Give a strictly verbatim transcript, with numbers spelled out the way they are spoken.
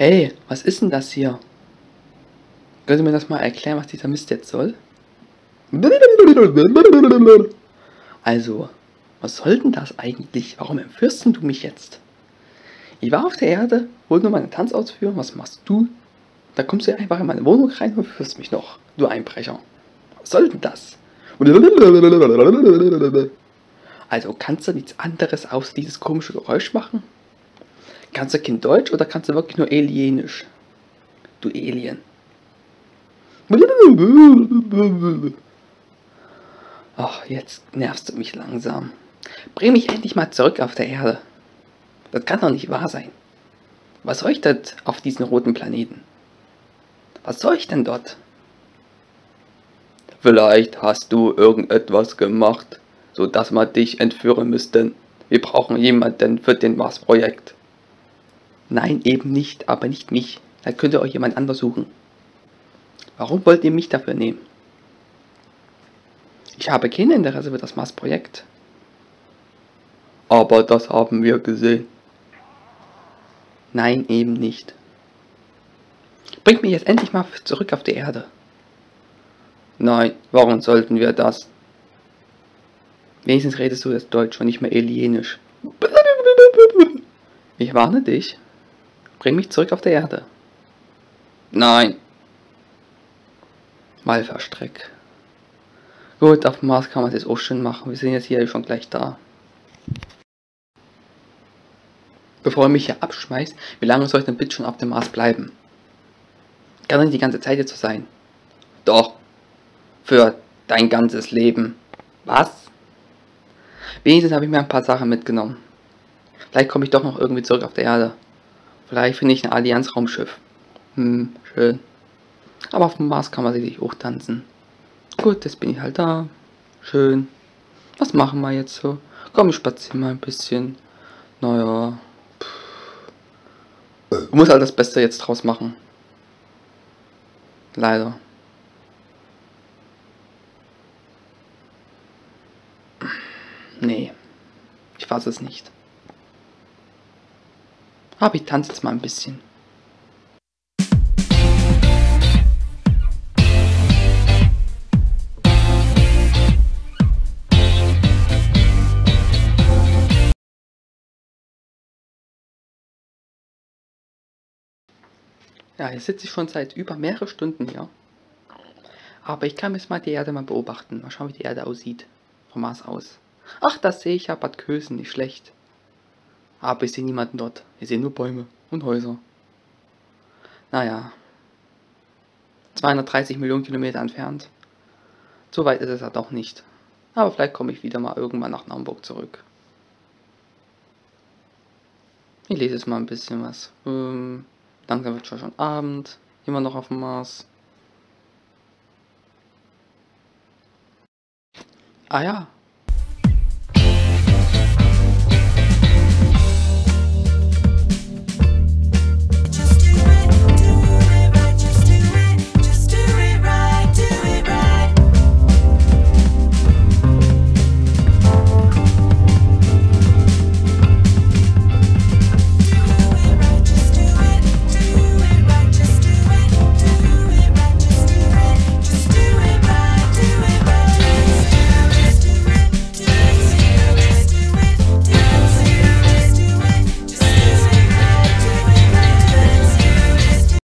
Hey, was ist denn das hier? Könnt ihr mir das mal erklären, was dieser Mist jetzt soll? Also, was soll denn das eigentlich? Warum entführst denn du mich jetzt? Ich war auf der Erde, wollte nur meinen Tanz ausführen. Was machst du? Da kommst du einfach in meine Wohnung rein und verführst mich noch. Du Einbrecher. Was soll denn das? Also, kannst du nichts anderes außer dieses komische Geräusch machen? Kannst du kein Deutsch oder kannst du wirklich nur Alienisch? Du Alien. Ach, jetzt nervst du mich langsam. Bring mich endlich mal zurück auf der Erde. Das kann doch nicht wahr sein. Was soll ich dort auf diesem roten Planeten? Was soll ich denn dort? Vielleicht hast du irgendetwas gemacht, so dass wir dich entführen müssten. Wir brauchen jemanden für den Mars-Projekt. Nein, eben nicht, aber nicht mich. Da könnt ihr euch jemand anders suchen. Warum wollt ihr mich dafür nehmen? Ich habe kein Interesse für das Mars-Projekt. Aber das haben wir gesehen. Nein, eben nicht. Bringt mich jetzt endlich mal zurück auf die Erde. Nein, warum sollten wir das? Wenigstens redest du jetzt Deutsch und nicht mehr Alienisch. Ich warne dich. Bring mich zurück auf die Erde. Nein. Malverstreck. Gut, auf dem Mars kann man es jetzt auch schön machen. Wir sind jetzt hier schon gleich da. Bevor er mich hier abschmeißt, wie lange soll ich denn bitte schon auf dem Mars bleiben? Kann doch nicht die ganze Zeit jetzt so sein. Doch. Für dein ganzes Leben. Was? Wenigstens habe ich mir ein paar Sachen mitgenommen. Vielleicht komme ich doch noch irgendwie zurück auf die Erde. Vielleicht finde ich ein Allianz-Raumschiff. Hm, schön. Aber auf dem Mars kann man sich auch tanzen. Gut, jetzt bin ich halt da. Schön. Was machen wir jetzt so? Komm, ich spaziere mal ein bisschen. Naja. Du musst halt das Beste jetzt draus machen. Leider. Nee. Ich fasse es nicht. Aber ich tanze jetzt mal ein bisschen. Ja, jetzt sitze ich schon seit über mehrere Stunden hier. Aber ich kann jetzt mal die Erde mal beobachten. Mal schauen, wie die Erde aussieht. Vom Mars aus. Ach, das sehe ich ja, Bad Kösen, nicht schlecht. Aber ich sehe niemanden dort. Ich sehe nur Bäume und Häuser. Naja. zweihundertdreißig Millionen Kilometer entfernt. So weit ist es ja doch nicht. Aber vielleicht komme ich wieder mal irgendwann nach Naumburg zurück. Ich lese jetzt mal ein bisschen was. Ähm, langsam wird schon schon Abend. Immer noch auf dem Mars. Ah ja,